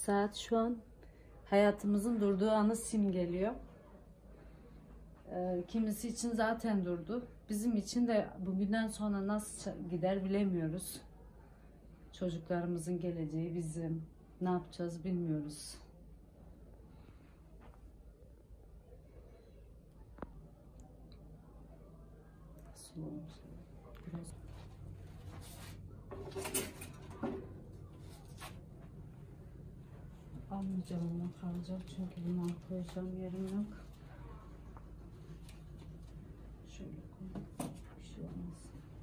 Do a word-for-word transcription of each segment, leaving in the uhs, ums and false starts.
Saat şu an hayatımızın durduğu anı simgeliyor. Ee, kimisi için zaten durdu. Bizim için de bugünden sonra nasıl gider bilemiyoruz. Çocuklarımızın geleceği, bizim ne yapacağız bilmiyoruz. Biraz... Almayacağım, ondan kalacak çünkü bunu koyacağım yerim yok. Şöyle koyayım, bir şey olmaz.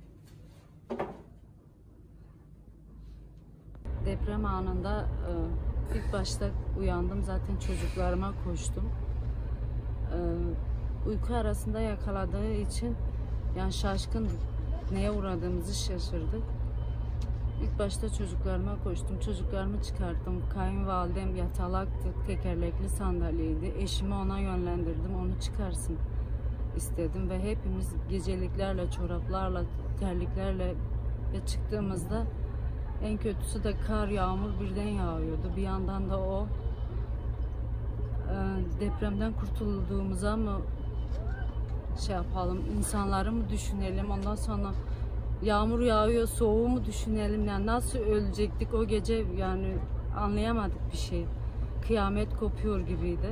Deprem anında e, ilk başta uyandım, zaten çocuklarıma koştum. E, uyku arasında yakaladığı için yani şaşkındık, neye uğradığımızı şaşırdık. İlk başta çocuklarıma koştum, çocuklarımı çıkarttım. Kayınvalidem yatalaktı, tekerlekli sandalyeydi. Eşimi ona yönlendirdim, onu çıkarsın istedim ve hepimiz geceliklerle, çoraplarla, terliklerle ve çıktığımızda en kötüsü de kar, yağmur birden yağıyordu. Bir yandan da o e, depremden kurtulduğumuza mı şey yapalım, insanları mı düşünelim, ondan sonra yağmur yağıyor, soğuğu mu düşünelim, yani nasıl ölecektik o gece, yani anlayamadık bir şey. Kıyamet kopuyor gibiydi.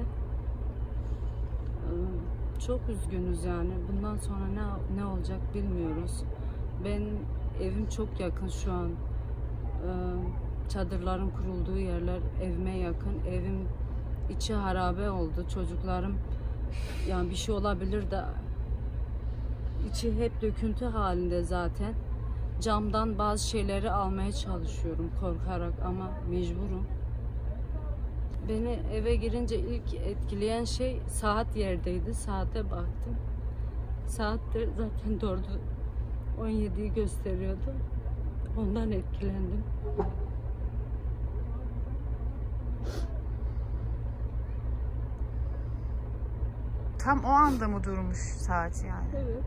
Çok üzgünüz yani. Bundan sonra ne ne olacak bilmiyoruz. Ben evim çok yakın şu an. Çadırların kurulduğu yerler evime yakın. Evim içi harabe oldu. Çocuklarım yani bir şey olabilir de içi hep döküntü halinde zaten. Camdan bazı şeyleri almaya çalışıyorum korkarak ama mecburum. Beni eve girince ilk etkileyen şey saat yerdeydi. Saate baktım. Saat de zaten dördü on yediyi gösteriyordu. Ondan etkilendim. Tam o anda mı durmuş saat yani? Evet.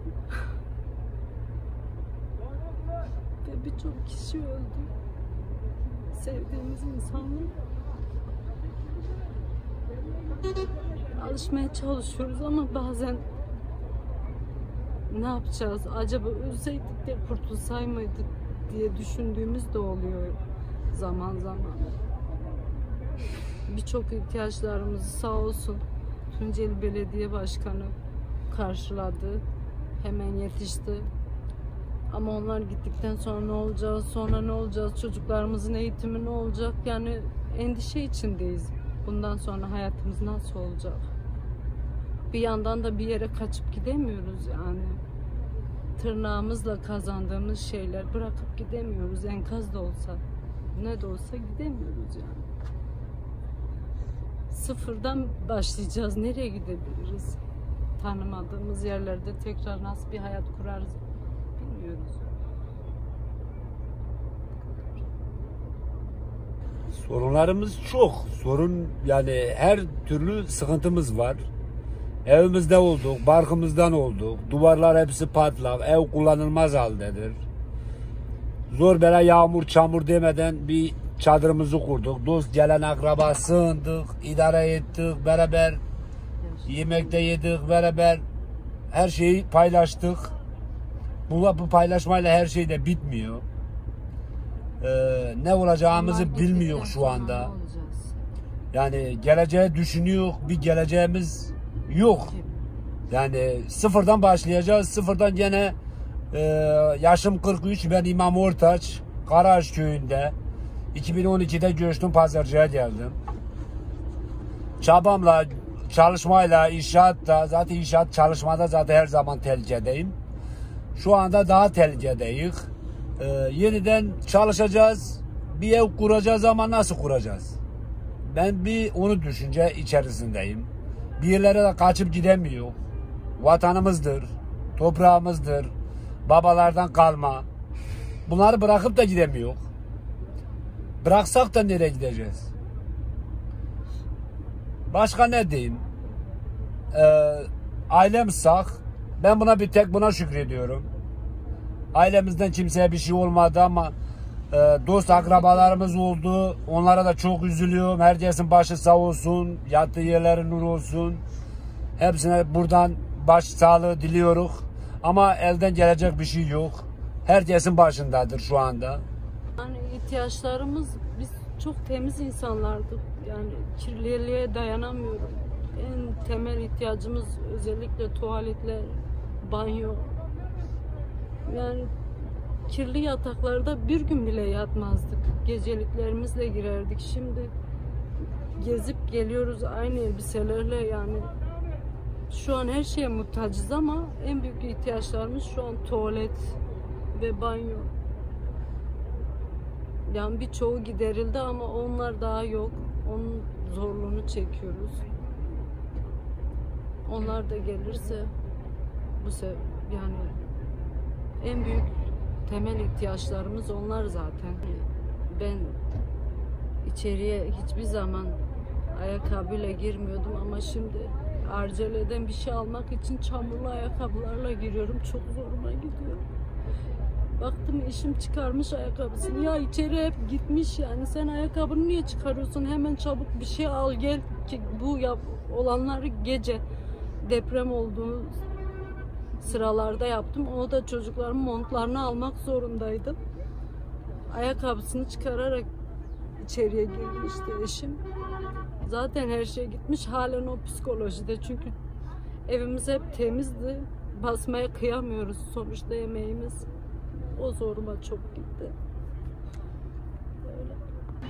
Ve birçok kişi öldü. Sevdiğimiz insanlar. Alışmaya çalışıyoruz ama bazen ne yapacağız? Acaba ölseydik de kurtulsay mıydık diye düşündüğümüz de oluyor zaman zaman. Birçok ihtiyaçlarımızı sağ olsun Tunceli Belediye Başkanı karşıladı. Hemen yetişti. Ama onlar gittikten sonra ne olacağız? Sonra ne olacağız? Çocuklarımızın eğitimi ne olacak? Yani endişe içindeyiz. Bundan sonra hayatımız nasıl olacak? Bir yandan da bir yere kaçıp gidemiyoruz yani. Tırnağımızla kazandığımız şeyler bırakıp gidemiyoruz. Enkaz da olsa, ne de olsa gidemiyoruz yani. Sıfırdan başlayacağız. Nereye gidebiliriz? Tanımadığımız yerlerde tekrar nasıl bir hayat kurarız bilmiyoruz. Sorunlarımız çok. Sorun yani her türlü sıkıntımız var. Evimizde olduk, barkımızdan olduk. Duvarlar hepsi patlak, ev kullanılmaz haldedir. Zor bela yağmur, çamur demeden bir çadırımızı kurduk. Dost gelen akraba sığındık, idare ettik, beraber yemekte yedik, beraber her şeyi paylaştık. Bu, bu paylaşmayla her şey de bitmiyor. Ee, ne olacağımızı bilmiyor şu anda. Yani geleceği düşünüyor, bir geleceğimiz yok. Yani sıfırdan başlayacağız. Sıfırdan gene e, yaşım kırk üç, ben İmam Ortaç, Karaağaç köyünde. iki bin on ikide göçtüm, Pazarcık'a geldim. Çabamla, çalışmayla, inşaatta, zaten inşaat çalışmada zaten her zaman tehlikedeyim. Şu anda daha tehlikedeyiz. Ee, yeniden çalışacağız. Bir ev kuracağız ama nasıl kuracağız? Ben bir onu düşünce içerisindeyim. Bir yerlere de kaçıp gidemiyor. Vatanımızdır, toprağımızdır, babalardan kalma. Bunları bırakıp da gidemiyor. Bıraksak da nereye gideceğiz? Başka ne diyeyim? Ee, ailem sağ. Ben buna bir tek buna şükrediyorum. Ailemizden kimseye bir şey olmadı ama e, dost akrabalarımız oldu. Onlara da çok üzülüyorum. Herkesin başı sağ olsun. Yattığı yerleri nur olsun. Hepsine buradan baş sağlığı diliyoruz. Ama elden gelecek bir şey yok. Herkesin başındadır şu anda. Yani ihtiyaçlarımız, biz çok temiz insanlardık. Yani kirliliğe dayanamıyorum. En temel ihtiyacımız özellikle tuvaletler, banyo. Yani kirli yataklarda bir gün bile yatmazdık. Geceliklerimizle girerdik. Şimdi gezip geliyoruz aynı elbiselerle yani. Şu an her şeye muhtacız ama en büyük ihtiyaçlarımız şu an tuvalet ve banyo. Yani birçoğu giderildi ama onlar daha yok. Onun zorluğunu çekiyoruz. Onlar da gelirse bu sefer yani en büyük temel ihtiyaçlarımız onlar zaten. Ben içeriye hiçbir zaman ayakkabıyla girmiyordum ama şimdi Arcele'den bir şey almak için çamurlu ayakkabılarla giriyorum. Çok zoruma gidiyor. Baktım eşim çıkarmış ayakkabısını. Ya içeri hep gitmiş yani. Sen ayakkabını niye çıkarıyorsun? Hemen çabuk bir şey al gel. Ki bu yap olanları gece deprem olduğu sıralarda yaptım. O da çocuklarımın montlarını almak zorundaydım. Ayakkabısını çıkararak içeriye girmişti eşim. Zaten her şey gitmiş. Halen o psikolojide. Çünkü evimiz hep temizdi. Basmaya kıyamıyoruz sonuçta yemeğimiz. O zoruma çok gitti. Böyle.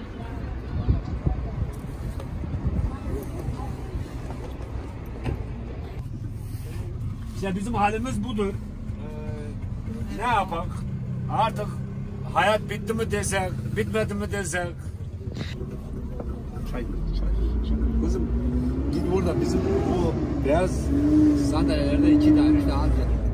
İşte bizim halimiz budur. Ee, ne yapak? Artık hayat bitti mi desek, bitmedi mi desek. Çay, çay, çay. Kızım git burada bizim bu beyaz sandalyelerde iki tane üç tane al gel.